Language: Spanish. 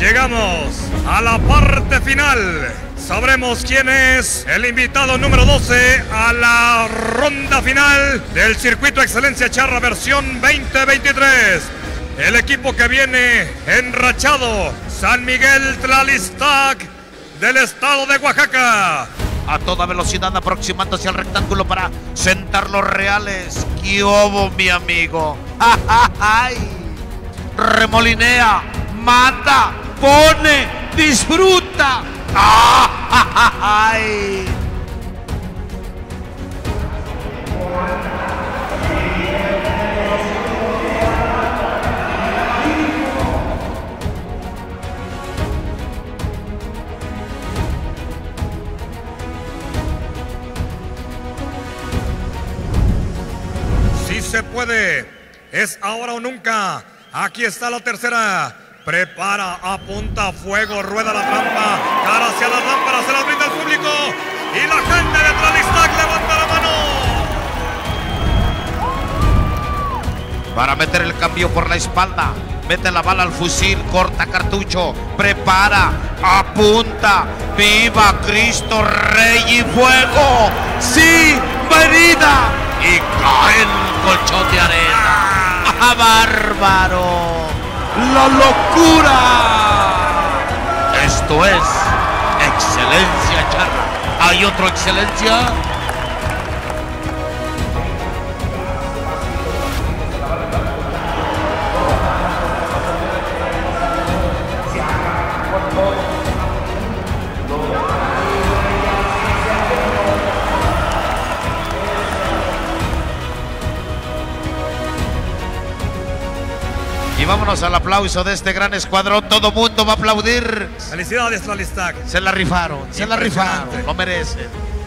Llegamos a la parte final. Sabremos quién es el invitado número 12 a la ronda final del Circuito Excelencia Charra versión 2023. El equipo que viene enrachado, San Miguel Tlalistac del estado de Oaxaca. A toda velocidad aproximándose al rectángulo para sentar los reales. ¡Qué obo, mi amigo! ¡Ay! Remolinea, mata, pone, disfruta. ¡Ay! Sí se puede, es ahora o nunca. Aquí está la tercera. Prepara, apunta, fuego, rueda la trampa, cara hacia la lámpara, se la brinda al público y la gente de Tlalistac levanta la mano. Para meter el cambio por la espalda, mete la bala al fusil, corta cartucho, prepara, apunta, viva Cristo Rey y fuego, sí, venida, y cae el colchón de arena. ¡Ah, bárbaro! ¡La locura! Esto es Excelencia Charra. ¿Hay otro Excelencia? Y vámonos al aplauso de este gran escuadrón. Todo mundo va a aplaudir. Felicidades, Tlalistac. Se la rifaron, lo merecen.